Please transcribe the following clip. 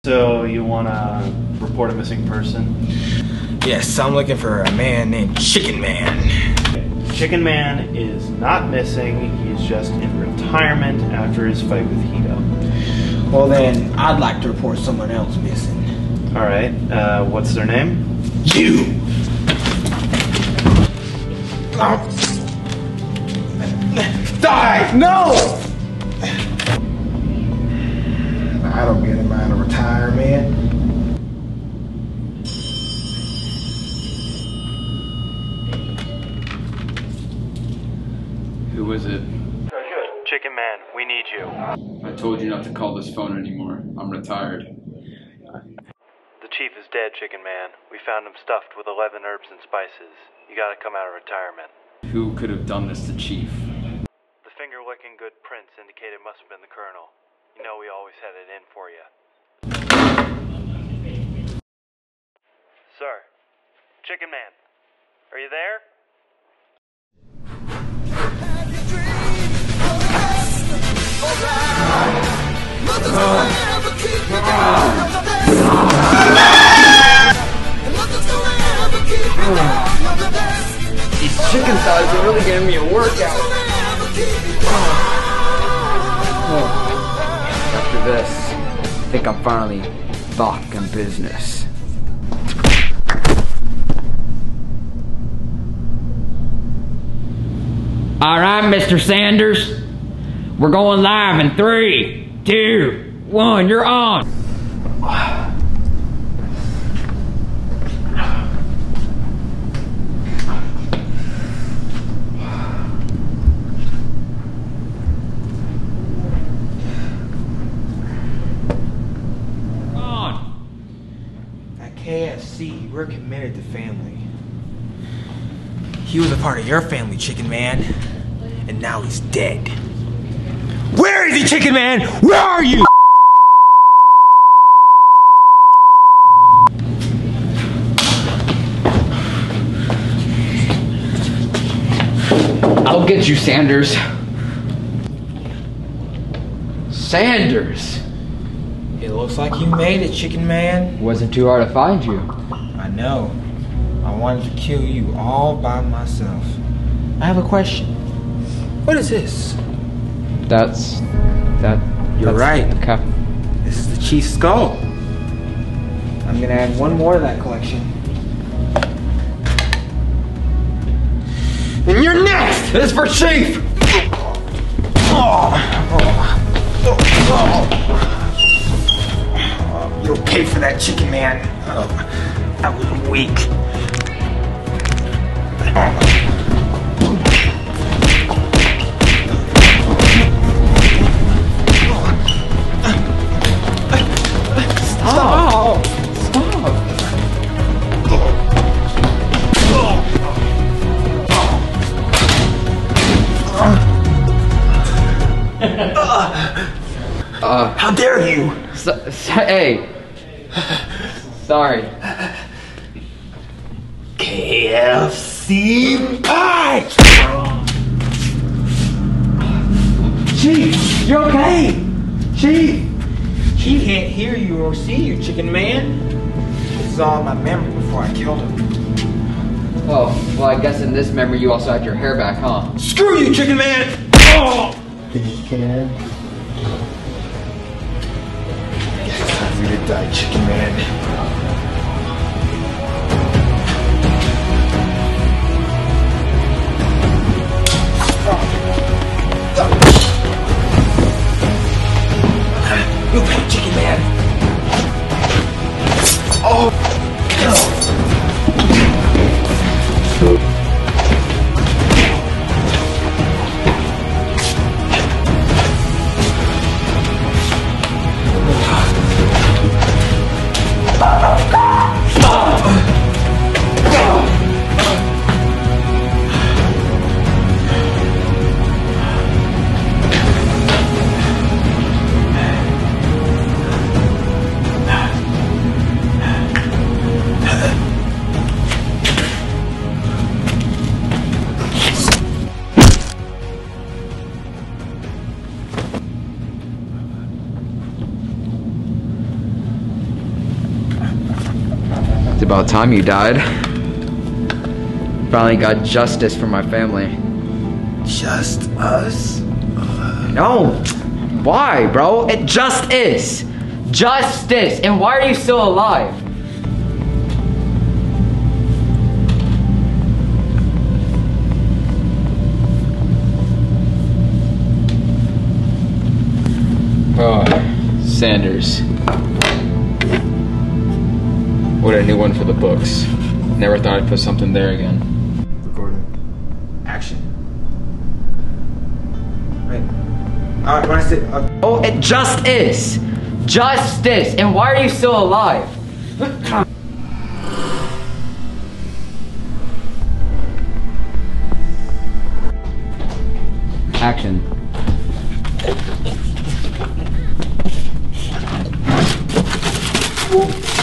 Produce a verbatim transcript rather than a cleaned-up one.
So you wanna report a missing person? Yes, I'm looking for a man named Chicken Man. Chicken Man is not missing, he's just in retirement after his fight with Hito. Well then, I'd like to report someone else missing. Alright, uh, what's their name? You! Oh. Die! No! I don't get him out of retirement. Who is it? Chicken Man, we need you. I told you not to call this phone anymore. I'm retired. The chief is dead, Chicken Man. We found him stuffed with eleven herbs and spices. You gotta come out of retirement. Who could have done this to Chief? The finger-licking good prints indicate it must have been the Colonel. You know we always had it in for you. Sir, Chicken Man, are you there? These chicken thighs are really giving me a workout. After this, I think I'm finally Bawk in business. All right, Mister Sanders, we're going live in three, two, one. You're on. K F C, we're committed to family. He was a part of your family, Chicken Man, and now he's dead. Where is he, Chicken Man? Where are you? I'll get you, Sanders. Sanders! It looks like you made it, Chicken Man. Wasn't too hard to find you. I know. I wanted to kill you all by myself. I have a question. What is this? That's... that... You're that's right. The cup. This is the Chief's skull. I'm gonna add one more to that collection. And you're next! This is for Chief! Oh, oh, oh, oh. You'll pay for that, Chicken Man. Oh, that was weak. Stop! Stop! Uh, How dare you? So, so, hey. Sorry. K F C pie! Chief, you're okay? Chief! He can't hear you or see you, Chicken Man. This is all in my memory before I killed him. Oh, well, I guess in this memory you also had your hair back, huh? Screw you, Chicken Man! Oh! You can. It's time for you to die, Chicken Man. You pay, Chicken Man. Oh! Oh! It's about time you died. Finally got justice for my family. Just us? No. Why, bro? It just is. Justice. And why are you still alive? Oh, Sanders. What a new one for the books. Never thought I'd put something there again. Recording. Action. Wait. Alright, when I say. Uh, Oh, it just is. Justice. And why are you still alive? Action. Whoa.